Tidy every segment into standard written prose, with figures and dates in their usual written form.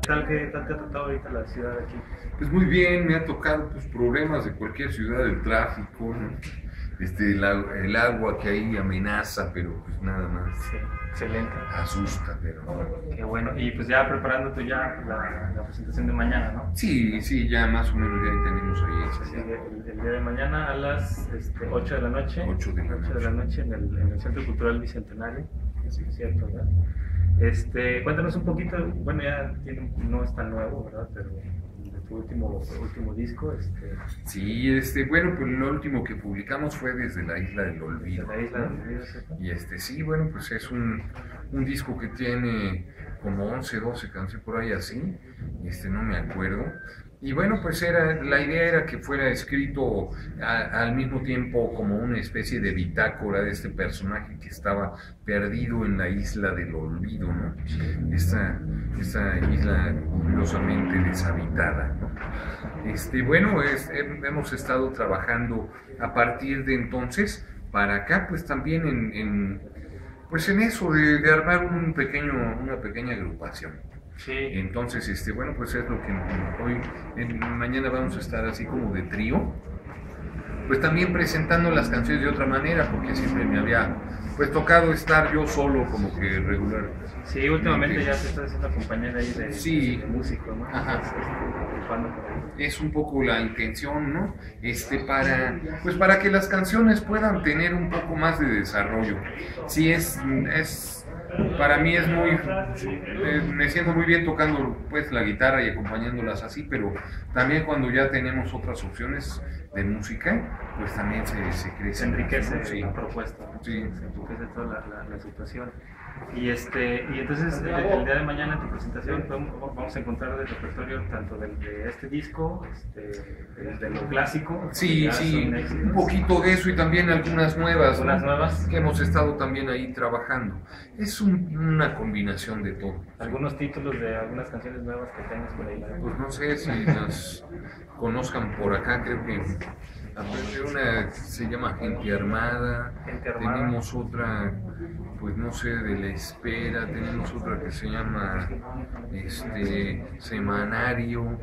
¿Qué tal te ha tratado ahorita la ciudad de aquí? Pues muy bien, me ha tocado pues, problemas de cualquier ciudad, el tráfico, ¿no? El agua que ahí amenaza, pero pues nada más Sí, excelente. asusta, pero Qué bueno. Y pues ya preparándote ya la presentación de mañana, ¿no? sí, sí, ya más o menos ya tenemos ahí esa Sí, ya. el día de mañana a las 8 de la noche. 8 de la noche en el Centro Cultural Bicentenario. Sí, es cierto, ¿verdad? Cuéntanos un poquito, bueno, no es tan nuevo, ¿verdad? Pero de tu último disco, Sí, bueno, pues lo último que publicamos fue desde la Isla del de Olvido, la isla de ¿no? los Ríos, ¿cierto? Y sí, bueno, pues es un disco que tiene como 11, 12 canciones por ahí así, no me acuerdo. Y bueno, pues la idea era que fuera escrito al mismo tiempo como una especie de bitácora de este personaje que estaba perdido en la isla del olvido, ¿no? Esta isla curiosamente deshabitada, ¿no? Bueno, hemos estado trabajando a partir de entonces para acá, pues también pues en eso de armar una pequeña agrupación. Sí. Entonces, bueno, pues es lo que mañana vamos a estar así como de trío, pues también presentando las canciones de otra manera, porque siempre me había pues tocado estar yo solo como que regular. Sí, últimamente ya te estás haciendo acompañar ahí Sí. de músico, ¿no? Ajá. Ocupando por ahí. Es un poco la intención, ¿no? Para que las canciones puedan tener un poco más de desarrollo. Sí, para mí es me siento muy bien tocando pues la guitarra y acompañándolas así, pero también cuando ya tenemos otras opciones de música, pues también se crece. Se enriquece, ¿no? Sí. la propuesta, ¿no? Sí. Se enriquece toda la situación. Y entonces el día de mañana en tu presentación vamos a encontrar el repertorio tanto de este disco, de lo clásico. Sí, sí, un poquito de eso y también algunas nuevas, Algunas ¿no? nuevas. Que hemos estado también ahí trabajando. Es una combinación de todo. Algunos títulos de algunas canciones nuevas que tengas por ahí. Pues no sé si las conozcan por acá, creo que una se llama Gente Armada. Gente Armada. Tenemos otra, pues no sé, de La Espera, tenemos otra que se llama Semanario,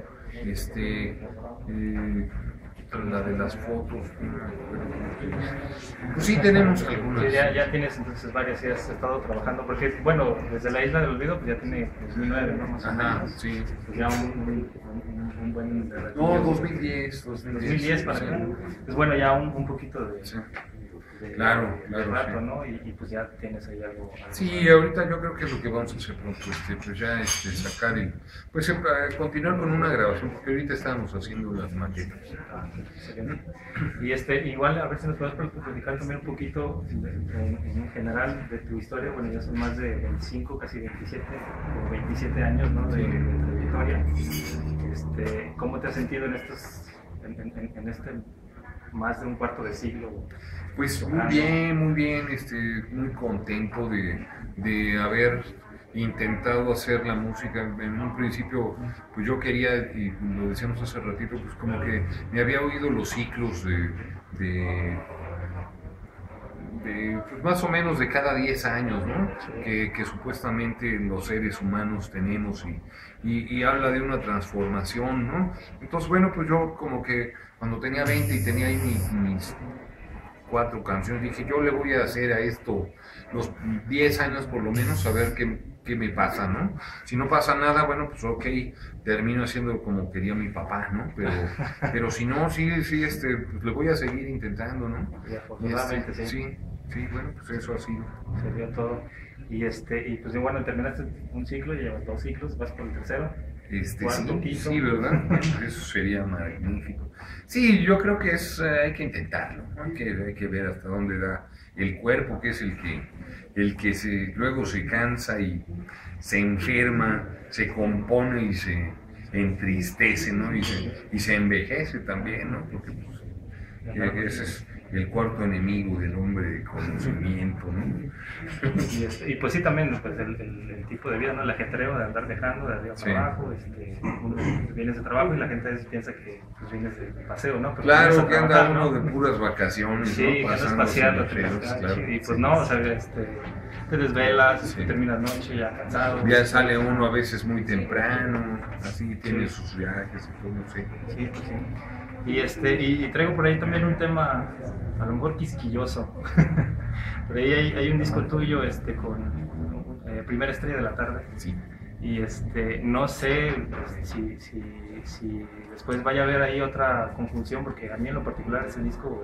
la de las fotos, no me acuerdo. Pues sí tenemos algunas. Sí, ya tienes entonces varias, ya has estado trabajando, porque bueno, desde la Isla del Olvido pues ya tiene 2009, ¿no? Más o Ajá, menos. sí. Pues ya un buen... No, 2010 para sí. acá. Pues bueno, ya un poquito de... Sí. de Claro, rato, sí. ¿no? Y pues ya tienes ahí algo. Sí, ahorita yo creo que es lo que vamos a hacer pronto, pues ya sacar pues continuar con una grabación, porque ahorita estamos haciendo las maquetas. Excelente. Y igual a ver si nos puedes platicar también un poquito en general de tu historia. Bueno, ya son más de 25, casi 27 años, ¿no? de trayectoria. ¿Cómo te has sentido en este más de un cuarto de siglo? Pues muy bien, muy contento de haber intentado hacer la música. En un principio, pues yo quería, y lo decíamos hace ratito, pues como que me había oído los ciclos pues más o menos de cada 10 años, ¿no? Que supuestamente los seres humanos tenemos y habla de una transformación, ¿no? Entonces, bueno, pues yo como que cuando tenía 20 y tenía ahí mis 4 canciones, dije, yo le voy a hacer a esto los 10 años por lo menos, a ver qué me pasa, ¿no? Si no pasa nada, bueno, pues ok, termino haciendo como quería mi papá, ¿no? Pero si no, sí, pues le voy a seguir intentando, ¿no? Y afortunadamente, sí. Sí, bueno, pues eso ha sido. Se dio todo. Y pues bueno, terminaste un ciclo, llevas 2 ciclos, vas por el tercero. Cuarto, quinto. Sí, ¿verdad? Eso sería magnífico. Sí, yo creo que hay que intentarlo, ¿no? Hay que ver hasta dónde da el cuerpo, que es el que luego se cansa y se enferma, se compone y se entristece, ¿no? Y se envejece también, ¿no? Porque pues, el cuarto enemigo del hombre de conocimiento, ¿no? Y pues sí, también pues el tipo de vida, ¿no? El ajetreo de andar viajando de arriba para abajo, vienes de trabajo y la gente piensa que pues, vienes de paseo, ¿no? Pero claro, que anda ¿no? uno de puras vacaciones, sí, ¿no? Sí, que andas paseando, claro. Y pues no, o sea, te desvelas, terminas noche ya cansado. Ya sale uno a veces muy temprano, así tiene sus viajes y todo, no sé. Sí, pues sí. Y traigo por ahí también un tema, a lo mejor quisquilloso. Por ahí hay un disco tuyo con Primera Estrella de la Tarde. Sí. Y no sé pues, si después vaya a haber ahí otra conjunción, porque a mí en lo particular ese disco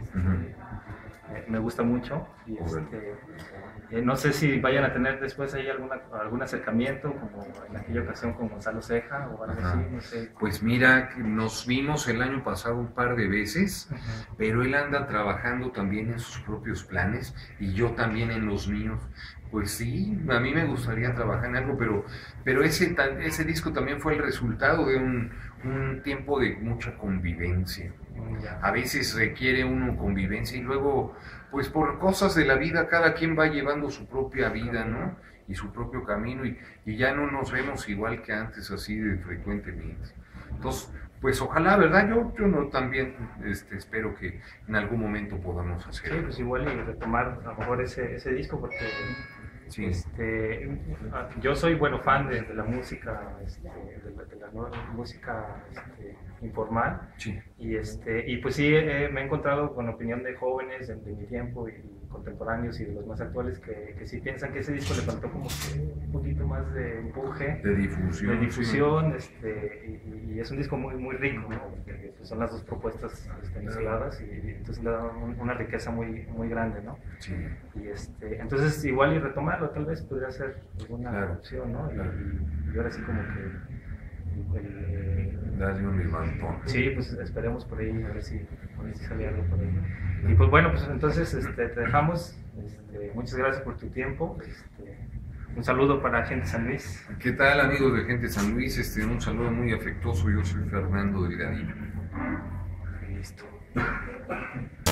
me gusta mucho. Y no sé si vayan a tener después ahí algún acercamiento, como en aquella ocasión con Gonzalo Ceja o algo así, no sé. Pues mira, nos vimos el año pasado un par de veces, pero él anda trabajando también en sus propios planes y yo también en los míos. Pues sí, a mí me gustaría trabajar en algo, pero ese disco también fue el resultado de un tiempo de mucha convivencia. A veces requiere uno convivencia y luego, pues por cosas de la vida, cada quien va llevando su propia vida, ¿no? Y su propio camino y ya no nos vemos igual que antes, así de frecuentemente. Entonces, pues ojalá, ¿verdad? Yo no también espero que en algún momento podamos hacer. Sí, pues igual y retomar a lo mejor ese disco, porque sí. Yo soy fan de la música, de la nueva música informal. Sí. Y pues sí, me he encontrado con opinión de jóvenes de mi tiempo y contemporáneos y de los más actuales que sí piensan que ese disco le faltó como que un poquito más de empuje, de difusión, y es un disco muy muy rico, ¿no? Porque son las dos propuestas mezcladas y entonces le da una riqueza muy muy grande, ¿no? Sí. Y entonces igual y retomarlo tal vez podría ser alguna opción, ¿no? Claro. Y ahora sí como que darle un levantón. Sí, pues esperemos por ahí, a ver si sale algo por ahí. Y pues bueno, pues entonces te dejamos. Muchas gracias por tu tiempo. Un saludo para Gente San Luis. ¿Qué tal, amigos de Gente San Luis? Un saludo muy afectuoso. Yo soy Fernando Delgadillo. Listo.